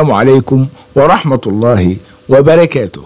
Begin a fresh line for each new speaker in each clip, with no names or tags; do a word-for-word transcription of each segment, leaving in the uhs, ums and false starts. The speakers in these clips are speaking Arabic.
السلام عليكم ورحمة الله وبركاته.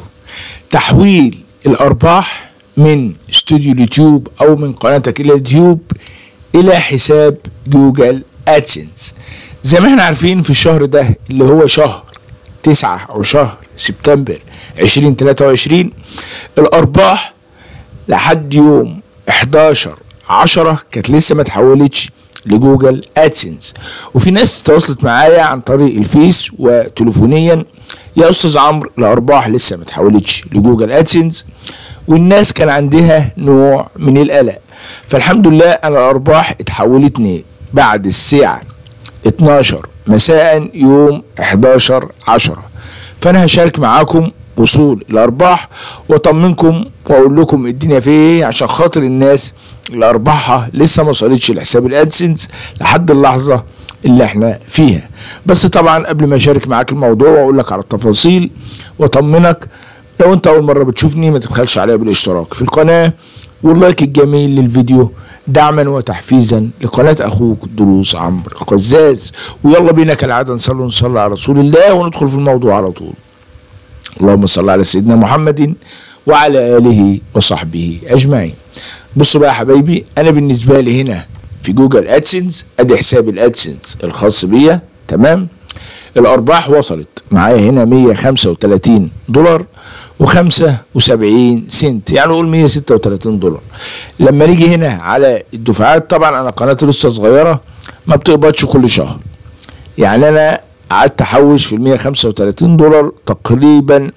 تحويل الأرباح من استوديو اليوتيوب أو من قناتك اليوتيوب إلى حساب جوجل أدسنس. زي ما احنا عارفين في الشهر ده اللي هو شهر تسعة أو شهر سبتمبر عشرين تلاتة وعشرين، الأرباح لحد يوم حداشر عشرة كانت لسه ما تحولتش لجوجل أدسنس. وفي ناس تواصلت معايا عن طريق الفيس وتليفونيا: يا استاذ عمرو الارباح لسه ما اتحولتش لجوجل أدسنس. والناس كان عندها نوع من القلق. فالحمد لله انا الارباح اتحولتني بعد الساعه اتناشر مساء يوم حداشر عشرة. فانا هشارك معاكم وصول الارباح واطمنكم واقول لكم الدنيا فيه ايه، عشان خاطر الناس اللي ارباحها لسه ما وصلتش لحساب الادسنس لحد اللحظه اللي احنا فيها. بس طبعا قبل ما اشارك معاك الموضوع واقول لك على التفاصيل واطمنك، لو انت اول مره بتشوفني ما تبخلش عليا بالاشتراك في القناه واللايك الجميل للفيديو دعما وتحفيزا لقناه اخوك دروس عمرو قزاز. ويلا بينا كالعاده نصلي ونصلي على رسول الله وندخل في الموضوع على طول. اللهم صل على سيدنا محمد وعلى اله وصحبه اجمعين. بصوا بقى يا حبايبي، انا بالنسبه لي هنا في جوجل أدسنس ادي حساب الأدسنس الخاص بيا. تمام، الارباح وصلت معايا هنا مية وخمسة وتلاتين دولار وخمسة وسبعين سنت، يعني نقول مية وستة وتلاتين دولار. لما نيجي هنا على الدفعات، طبعا انا قناتي لسه صغيره ما بتقبضش كل شهر، يعني انا قعدت احوش في ال مية وخمسة وتلاتين دولار تقريبا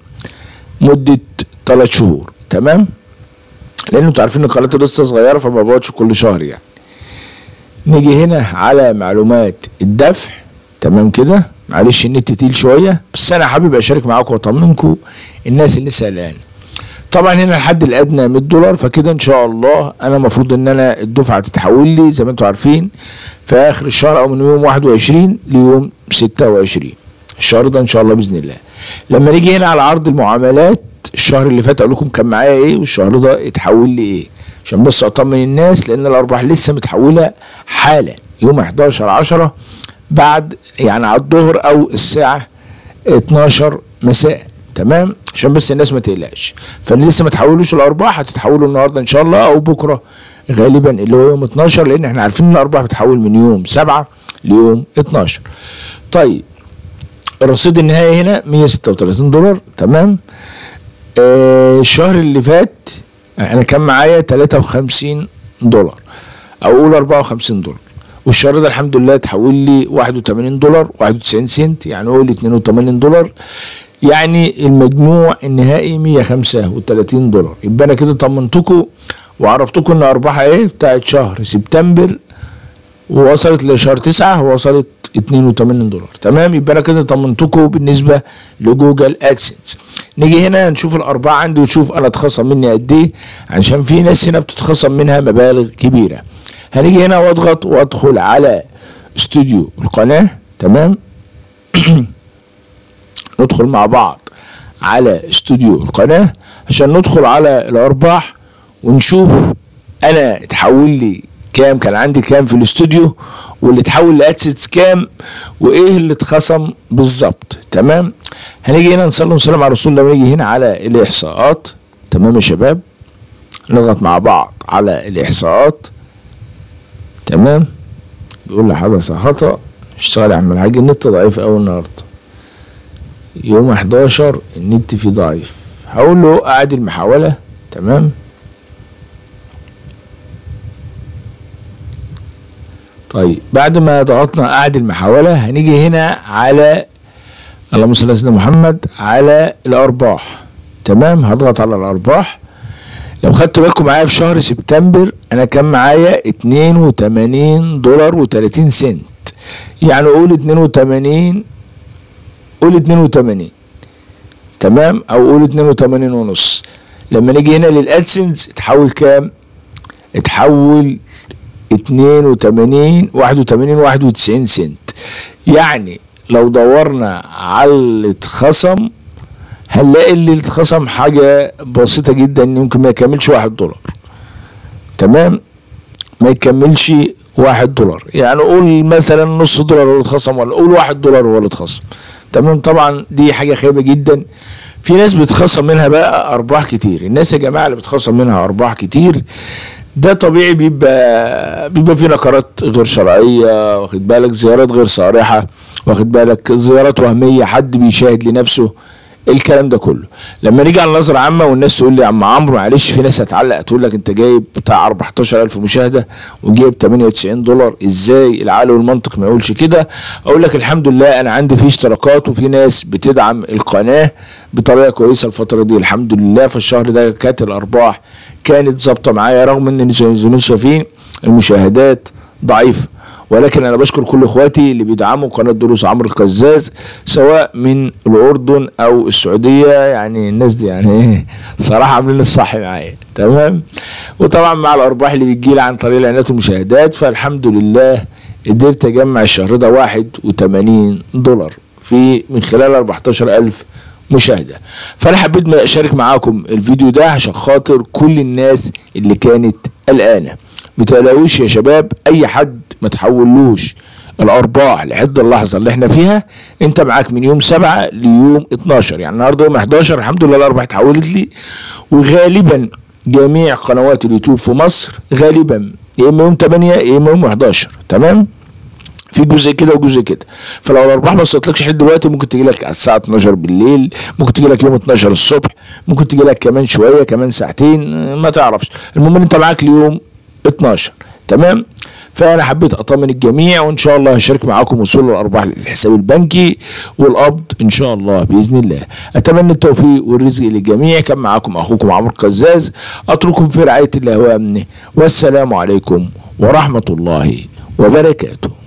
مده تلات شهور. تمام، لان انتوا عارفين ان قناتي لسه صغيره فما بقبضش كل شهر يعني. نيجي هنا على معلومات الدفع. تمام كده، معلش النت تقيل شويه بس انا حابب اشارك معاكم واطمنكم الناس اللي لسه قلقانه. طبعا هنا الحد الادنى مية دولار، فكده ان شاء الله انا المفروض ان انا الدفعه تتحول لي زي ما انتم عارفين في اخر الشهر او من يوم واحد وعشرين ليوم ستة وعشرين الشهر ده ان شاء الله باذن الله. لما نيجي هنا على عرض المعاملات، الشهر اللي فات اقول لكم كان معايا ايه والشهر ده اتحول لي ايه، عشان بس اطمن الناس، لان الارباح لسه متحوله حالا يوم حداشر عشرة بعد يعني على الظهر او الساعه اتناشر مساء. تمام، عشان بس الناس ما تقلقش. فاللي لسه ما تحولوش الارباح هتتحولوا النهارده ان شاء الله او بكره غالبا اللي هو يوم اتناشر، لان احنا عارفين ان الارباح بتتحول من يوم سبعة ليوم اتناشر. طيب الرصيد النهائي هنا مية وستة وتلاتين دولار. تمام، آه الشهر اللي فات انا كان معايا تلاتة وخمسين دولار او اقول اربعة وخمسين دولار، والشهر ده الحمد لله اتحول لي واحد وتمانين دولار واحد وتسعين سنت، يعني قول اتنين وتمانين دولار، يعني المجموع النهائي مية وخمسة وتلاتين دولار. يبقى انا كده طمنتكم وعرفتكم ان ارباحها ايه بتاعت شهر سبتمبر ووصلت لشهر تسعة ووصلت اتنين وتمانين دولار. تمام، يبقى انا كده طمنتكم بالنسبه لجوجل أدسنس. نيجي هنا نشوف الارباح عندي ونشوف انا اتخصم مني قد ايه، عشان في ناس هنا بتتخصم منها مبالغ كبيره. هنيجي هنا واضغط وادخل على استوديو القناه. تمام ندخل مع بعض على استوديو القناه عشان ندخل على الارباح ونشوف انا اتحول لي كام، كان عندي كام في الاستوديو، واللي اتحول لأدسنس كام، وايه اللي اتخصم بالظبط. تمام، هنيجي هنا نصلي ونسلم على رسول الله ونيجي هنا على الاحصاءات. تمام يا شباب، نضغط مع بعض على الاحصاءات. تمام، بيقول لي حدث خطأ، اشتغل يا عم الحاج، النت ضعيف قوي النهارده يوم حداشر، النت فيه ضعيف. هقول له اعد المحاولة. تمام، طيب بعد ما ضغطنا اعد المحاولة هنيجي هنا على اللهم صل على سيدنا محمد على الارباح. تمام، هضغط على الارباح. لو خدتوا بالكم معايا في شهر سبتمبر انا كان معايا اتنين وتمانين دولار وتلاتين سنت، يعني قول اتنين وتمانين، قول اتنين وتمانين. تمام، او قول اتنين وتمانين ونص. لما نيجي هنا للأدسنس اتحول كام؟ اتحول اتنين وتمانين واحد وتمانين واحد وتسعين سنت. يعني لو دورنا على اللي اتخصم هنلاقي اللي اتخصم حاجة بسيطة جدا، يمكن ما يكملش واحد دولار. تمام، ما يكملش واحد دولار، يعني قول مثلا نص دولار هو اللي اتخصم، ولا قول واحد دولار هو اللي اتخصم. تمام. طبعا دي حاجه خايبه جدا. في ناس بتخصم منها بقى ارباح كتير. الناس يا جماعه اللي بتخصم منها ارباح كتير ده طبيعي بيبقى بيبقى في نقرات غير شرعيه، واخد بالك، زيارات غير صارحه، واخد بالك، زيارات وهميه، حد بيشاهد لنفسه، الكلام ده كله. لما نيجي على نظره عامه والناس تقول لي يا عم عمرو معلش، في ناس هتعلق تقول لك انت جايب بتاع اربعتاشر الف مشاهده وجايب تمانية وتسعين دولار، ازاي؟ العقل والمنطق ما يقولش كده. اقول لك الحمد لله انا عندي في اشتراكات وفي ناس بتدعم القناه بطريقه كويسه الفتره دي الحمد لله. فالشهر ده كانت الارباح كانت ظابطه معايا، رغم ان زي ما شايفين المشاهدات ضعيفه، ولكن انا بشكر كل اخواتي اللي بيدعموا قناه دروس عمرو القزاز سواء من الاردن او السعوديه. يعني الناس دي يعني ايه صراحه عاملين الصح معايا، تمام. وطبعا مع الارباح اللي بتجيلي عن طريق الاعلانات والمشاهدات، فالحمد لله قدرت اجمع الشهر ده واحد وتمانين دولار في من خلال اربعتاشر الف مشاهده. فانا حبيت اشارك معاكم الفيديو ده عشان خاطر كل الناس اللي كانت قلقانه. متقلقوش يا شباب، اي حد ما تحولوش الارباح لحد اللحظه اللي احنا فيها. انت معاك من يوم سبعة ليوم اتناشر، يعني النهارده يوم حداشر الحمد لله الارباح اتحولت لي. وغالبا جميع قنوات اليوتيوب في مصر غالبا يا اما يوم تمانية يا اما يوم حداشر، تمام. في جزء كده وجزء كده. فلو الارباح ما وصلتلكش لحد دلوقتي ممكن تجي لك على الساعه اتناشر بالليل، ممكن تجي لك يوم اتناشر الصبح، ممكن تجي لك كمان شويه كمان ساعتين، ما تعرفش. المهم انت معاك ليوم اتناشر، تمام. فانا حبيت اطمن الجميع، وان شاء الله هشارك معاكم وصول الارباح للحساب البنكي والقبض ان شاء الله باذن الله. اتمنى التوفيق والرزق للجميع. كان معاكم اخوكم عمرو القزاز، اترككم في رعايه الله وامنه، والسلام عليكم ورحمه الله وبركاته.